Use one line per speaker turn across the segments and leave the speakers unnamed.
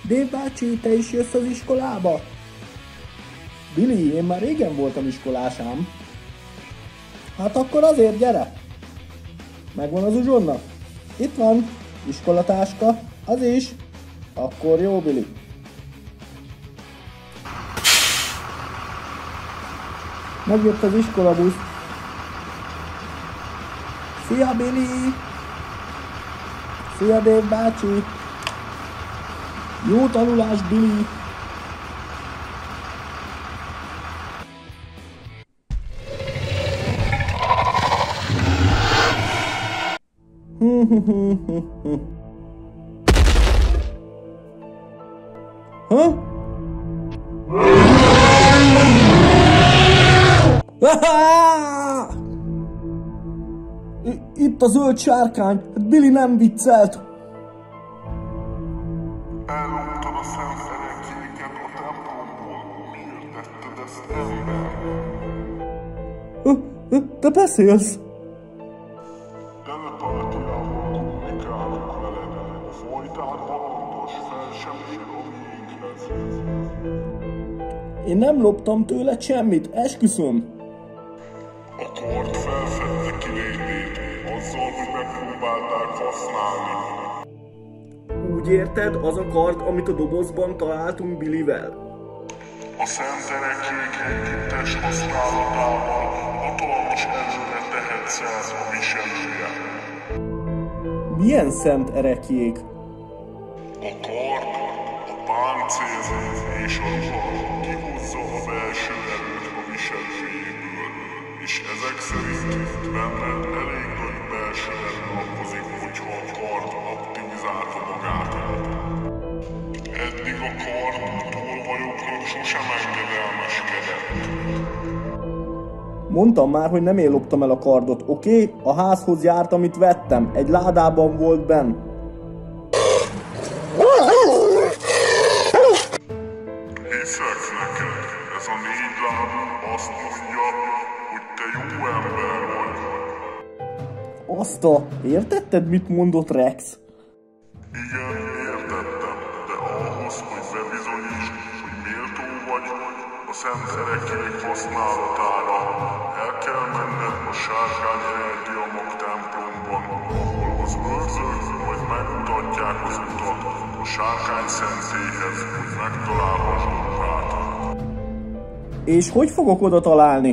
Dave bácsi, te is jössz az iskolába? Billy, én már régen voltam iskolás ám. Hát akkor azért gyere! Megvan az uzsonna? Itt van, iskolatáska, az is. Akkor jó, Billy. Megjött az iskolabusz. Szia, Billy! Szia, Dave bácsi! Jó tanulás, Billy! Ha? Itt a zöld sárkány! Billy nem viccelt!
Elloptad a szemszerekéket a templomból. Miért tetted ezt, ember?
Te beszélsz?
Telepátiával kommunikálok veled. Folytán halandos, fel sem ér a miénkhez.
Én nem loptam tőled semmit, esküszöm.
A kard felfedte kilétét, azzal, hogy megpróbálták használni.
Úgy érted, az a kard, amit a dobozban találtunk Billyvel?
A szent erekék együttes használatával hatalmas erőre tehet szert a viselője.
Milyen szent erekjék?
A kard, a páncél és a ruha kihozza a belső erőt a viselőjéből, és ezek szerint benned elég nagy belső erő lakozik, hogyha a kard aktivizálta magát. Eddig a kard tolvajoknak sosem engedelmeskedett.
Mondtam már, hogy nem én loptam el a kardot, oké? A házhoz járt, amit vettem. Egy ládában volt benn.
Hiszek neked, ez a 4 lábú azt mondja, hogy te jó ember vagy.
Értetted, mit mondott Rex?
Igen, értettem, de ahhoz, hogy bebizonyítsd, hogy méltó vagy a szent erekék használatára, el kell menned a sárkány energiamag templomban, ahol az őrzők majd megmutatják az utat a sárkány szentélyhez, hogy megtalálhassd ruhát.
És hogy fogok oda találni?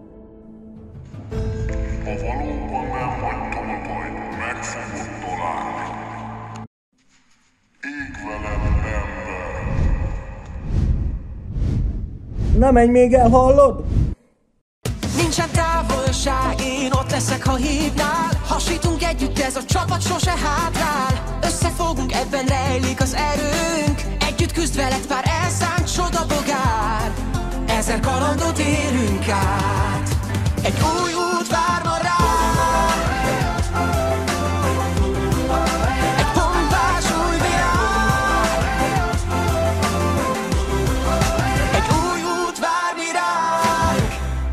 Ha valóban nem vagy tolvaj, meg fogod találni. Ég veled, ember!
Ne menj még el, hallod?
Nincsen távolság, én ott leszek, ha hívnál. Hasítunk együtt, ez a csapat sose hátrál. Összefogunk, ebben rejlik az erőnk. Együtt küzd veled pár elszánt csodabogár. 1000 kalandot érünk át. Egy új út vár ma rád. Egy pompás új világ. Egy új út vár mi ránk.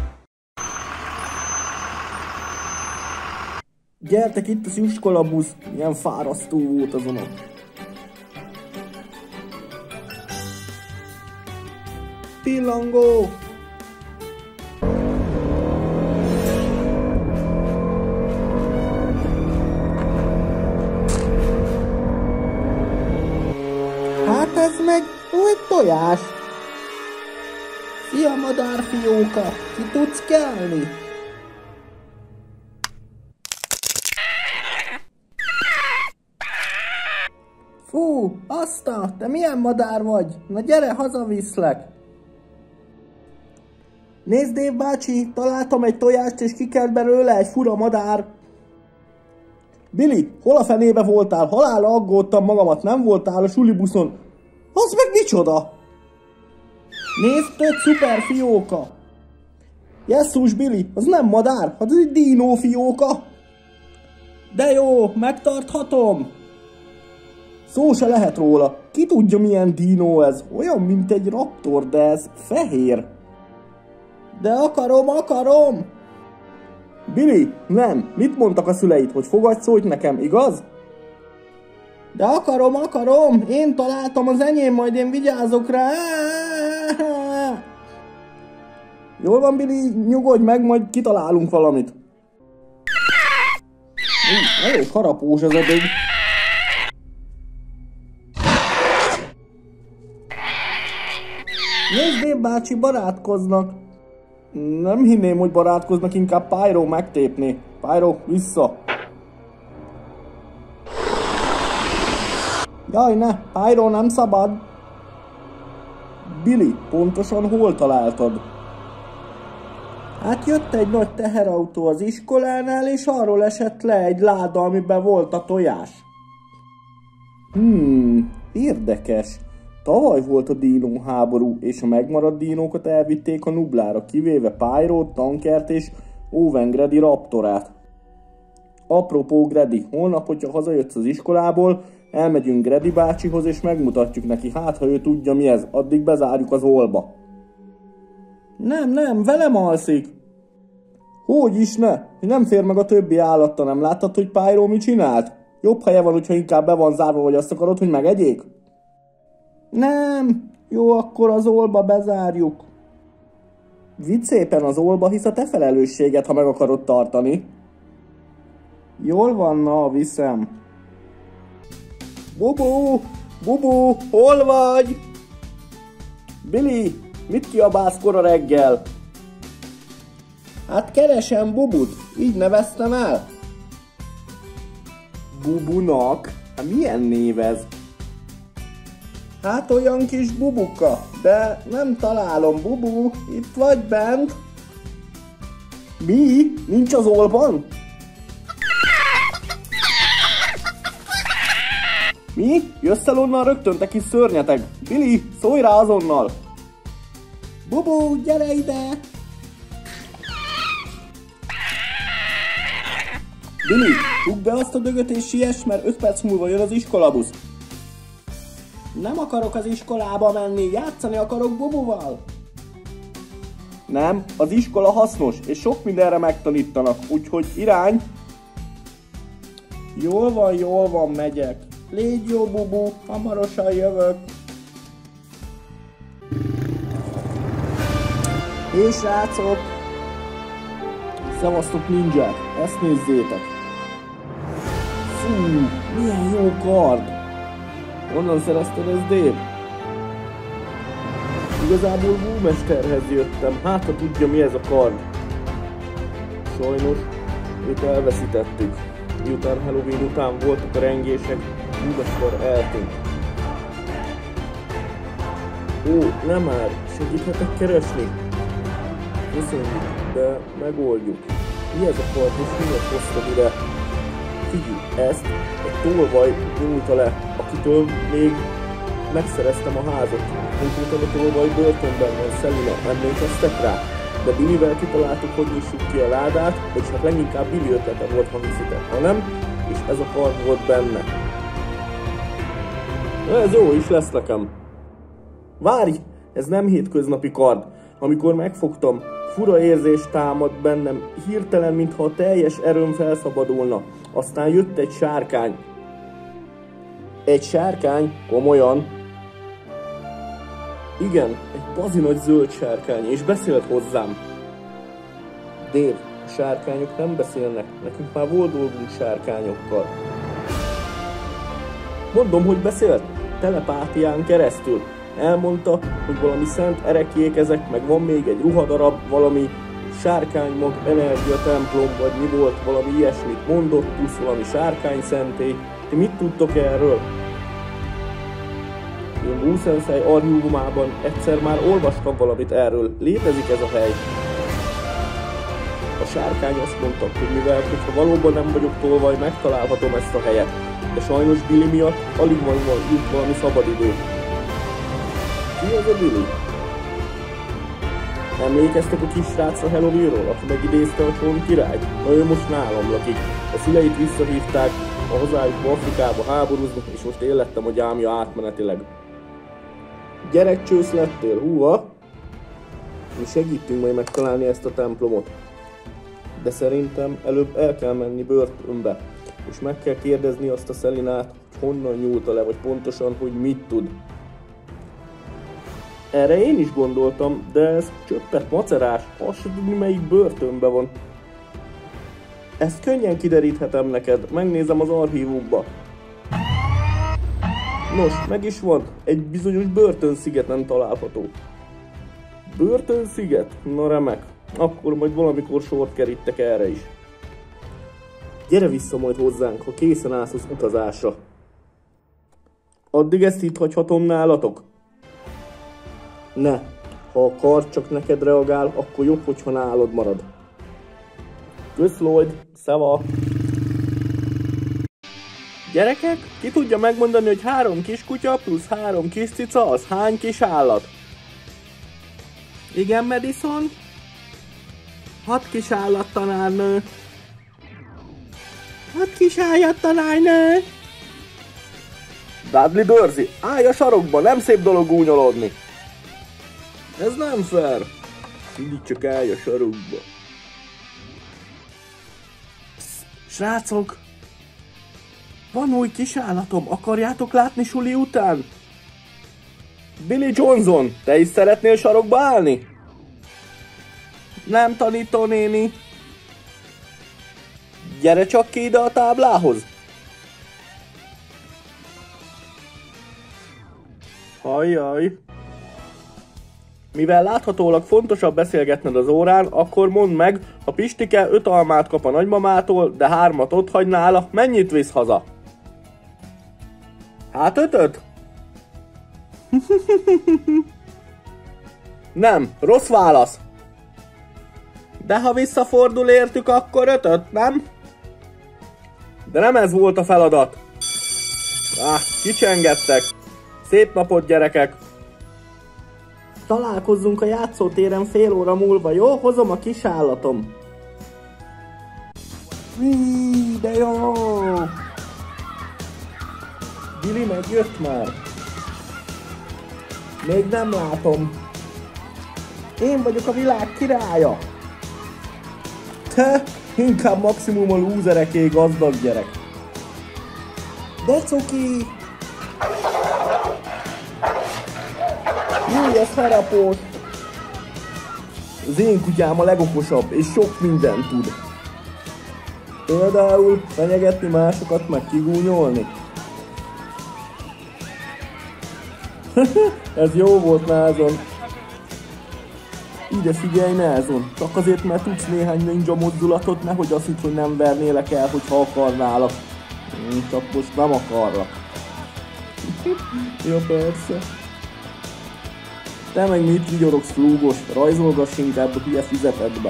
Gyertek, itt az iskolabusz. Milyen fárasztó volt azon ott. Pillangó! Hát ez meg új tojás. Szia, madárfióka! Ki tudsz kelni? Fú, Asta, te milyen madár vagy? Na gyere, hazaviszlek! Nézd, Dave bácsi, találtam egy tojást, és kikelt belőle egy fura madár. Billy, hol a fenébe voltál? Halálra aggódtam magamat, nem voltál a sulibuszon. Az meg micsoda? Nézd, tök szuper fióka. Jesszus, Billy, az nem madár, az egy dínó fióka. De jó, megtarthatom. Szó se lehet róla. Ki tudja, milyen dínó ez? Olyan, mint egy raptor, de ez fehér. De akarom! Billy, nem. Mit mondtak a szüleid, hogy fogadj szót nekem, igaz? De akarom! Én találtam az enyém, majd én vigyázok rá! Jól van, Billy, nyugodj meg, majd kitalálunk valamit. Elég harapós ez eddig. Nézd, Dave bácsi, barátkoznak. Nem hinném, hogy barátkoznak, inkább Pyro megtépni. Pyro, vissza. Jaj, ne, Pyro, nem szabad. Billy, pontosan hol találtad? Hát jött egy nagy teherautó az iskolánál, és arról esett le egy láda, amiben volt a tojás. Érdekes. Tavaly volt a dínóháború, és a megmaradt dínókat elvitték a Nublára, kivéve Pyrót, Tankert és Owen Grady Raptorát. Apropó Grady, holnap, hogyha hazajössz az iskolából, elmegyünk Grady bácsihoz, és megmutatjuk neki, hát ha ő tudja mi ez, addig bezárjuk az olba. Nem, velem alszik. Hogy is ne? Nem fér meg a többi állatta, nem láttad, hogy Pyro mit csinált? Jobb helye van, hogyha inkább be van zárva, vagy azt akarod, hogy megegyék? Nem, jó, akkor az olba bezárjuk. Vidd szépen az olba, hisz a te felelősséged, ha meg akarod tartani. Jól van, na, viszem. Bubu, hol vagy? Billy, mit kiabálsz kora reggel? Hát keresem Bubut, így neveztem el. Bubunak? Hát milyen név ez? Hát olyan kis bubuka, de nem találom. Bubu, itt vagy bent? Mi? Nincs az olban? Mi? Jössz el onnan rögtön, te kis szörnyeteg! Billy, szólj rá azonnal! Bubu, gyere ide! Billy, rúgd be azt a dögöt és siess, mert 5 perc múlva jön az iskolabusz. Nem akarok az iskolába menni, játszani akarok Bubuval. Nem, az iskola hasznos, és sok mindenre megtanítanak, úgyhogy irány. Jól van, megyek. Légy jó, Bubu, hamarosan jövök. És srácok! Szevasztok, ninják, ezt nézzétek! Fú, milyen jó kard! Honnan szerezted ezt, Dave? Igazából Búmesterhez jöttem, hát ha tudja mi ez a kard. Sajnos, őt elveszítettük. Miután Halloween után voltak a rengések, Búmester eltűnt. Ó, nem már, segíthetek keresni? Köszönjük, de megoldjuk. Mi ez a kard, és miért hoztad ide? Figyelj, ezt egy tolvaj nyújta le, akitől még megszereztem a házat. Konkrétan a tolvaj börtönben van, Selina, emlékeztek rá? De Billyvel kitaláltuk, hogy nyissuk ki a ládát, vagyis hát leginkább Billy ötlete volt, ha hiszitek, ha nem, és ez a kard volt benne. Ez jó is lesz nekem. Várj, ez nem hétköznapi kard. Amikor megfogtam, fura érzés támad bennem, hirtelen, mintha a teljes erőm felszabadulna. Aztán jött egy sárkány. Egy sárkány? Komolyan? Igen, egy bazi nagy zöld sárkány, és beszélt hozzám. Dave, a sárkányok nem beszélnek, nekünk már volt dolgunk sárkányokkal. Mondom, hogy beszélt, telepátián keresztül. Elmondta, hogy valami szent ereklyék ezek, meg van még egy ruhadarab, valami sárkánymag, energia templom, vagy mi volt, valami ilyesmit mondott, plusz valami sárkány szentély. Ti mit tudtok erről? Én Búszenszej archívumában egyszer már olvastam valamit erről. Létezik ez a hely. A sárkány azt mondta, hogy mivel, hogyha valóban nem vagyok tolvaj, megtalálhatom ezt a helyet. De sajnos Billy miatt alig van jut valami szabadidő. Ki az a Billy? Emlékeztek a kis srác a Halloweenról, aki megidézte a Csont királyt? Na ő most nálam lakik. A szüleit visszahívták a hazájukba, Afrikába háborúzni, és most én lettem a gyámja átmenetileg. Gyerekcsősz lettél, húha? Mi segítünk majd megtalálni ezt a templomot. De szerintem előbb el kell menni börtönbe, és meg kell kérdezni azt a Selinát, honnan nyúlta le, vagy pontosan, hogy mit tud. Erre én is gondoltam, de ez csöppet macerás, azt se tudni, melyik börtönben van. Ezt könnyen kideríthetem neked, megnézem az archívumba. Nos, meg is van, egy bizonyos börtönszigeten található. Börtönsziget? Na remek, akkor majd valamikor sort kerítek erre is. Gyere vissza majd hozzánk, ha készen állsz az utazásra. Addig ezt itt hagyhatom nálatok? Ne, ha a kard csak neked reagál, akkor jobb, hogyha nálad marad. Kösz, Lloyd, szeva! Gyerekek, ki tudja megmondani, hogy 3 kiskutya plusz 3 kis cica, az hány kis állat? Igen, Madison? 6 kis állat, tanárnő. 6 kis állat, tanárnő. Dudley Dursley, állj a sarokba, nem szép dolog gúnyolodni. Ez nem fair. Mindig csak állj a sarokba. Srácok! Van új kisállatom, akarjátok látni suli után? Billy Johnson, te is szeretnél sarokba állni? Nem, tanítónéni. Gyere csak ki ide a táblához. Ajjaj. Mivel láthatólag fontosabb beszélgetned az órán, akkor mondd meg, ha Pistike 5 almát kap a nagymamától, de 3-at ott hagy nála, mennyit visz haza? Hát 5-öt? Nem, rossz válasz. De ha visszafordul értük, akkor 5-öt, nem? De nem ez volt a feladat. Kicsengettek. Szép napot, gyerekek! Találkozzunk a játszótéren fél óra múlva, jó? Hozom a kisállatom. De jó! Billy megjött már. Még nem látom. Én vagyok a világ királya. Te, inkább maximum a lúzereké gazdag gyerek. De cuki! Júj, ez harapós! Az én kutyám a legokosabb, és sok mindent tud. Például fenyegetni másokat, meg kigúnyolni. Ez jó volt, Názon. Ide figyelj, Názon. Csak azért, mert tudsz néhány ninja mozdulatot, nehogy azt hidd, hogy nem vernélek el, hogyha akarnálak. Csak most nem akarlak. Jó, persze. Te meg mit vigyorogsz, flúgos? Rajzolgass inkább a hülye füzetedbe.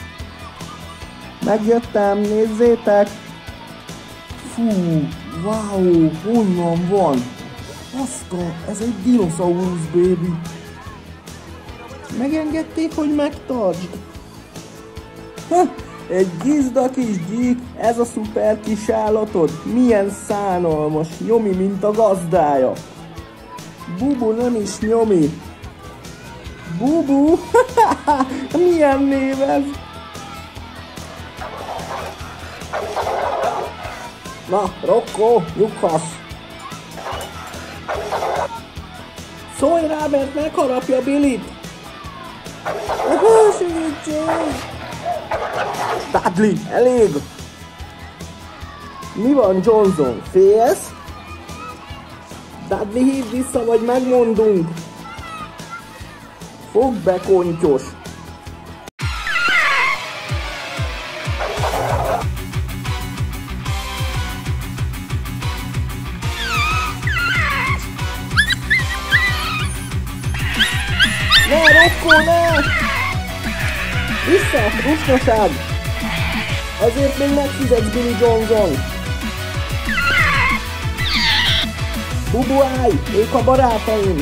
Megjöttem, nézzétek! Fú, wow, honnan van? Aztán, ez egy dinoszaurusz, baby. Megengedték, hogy megtartsd? Egy gizda kis gyík, ez a szuper kis állatod? Milyen szánalmas, nyomi, mint a gazdája. Bubu nem is nyomi. Bubu? Milyen név ez? Na, Rocco, lyukhasz! Szólj rá, mert megharapja Billit! Segítség! Dudley, elég! Mi van, Johnson? Félsz? Dudley, hívd vissza, vagy megmondunk! Fogd be, kontyos! Ne, Rocco, ne! Vissza, rusnaság! Azért még megfizetsz, Billy Johnson! Bubu, állj! Ők a barátaim!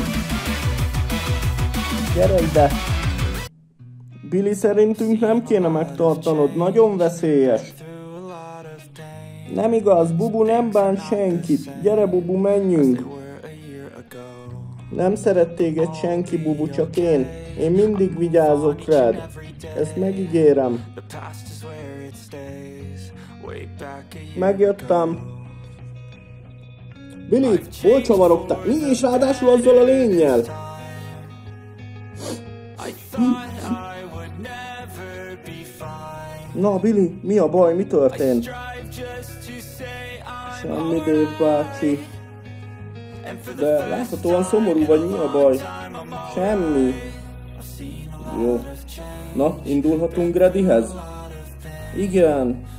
Gyere ide! Billy, szerintünk nem kéne megtartanod, nagyon veszélyes. Nem igaz, Bubu nem bánt senkit. Gyere, Bubu, menjünk! Nem szeret téged senki, Bubu, csak én. Én mindig vigyázok rád. Ezt megígérem. Megjöttem. Billy, hol csavarogtál? Mi és ráadásul azzal a lénnyel? Na, Billy, mi a baj? Mi történt? Semmi, Dave bácsi. De láthatóan szomorú vagy, mi a baj? Semmi. Jó. Na, indulhatunk Gradyhez? Igen.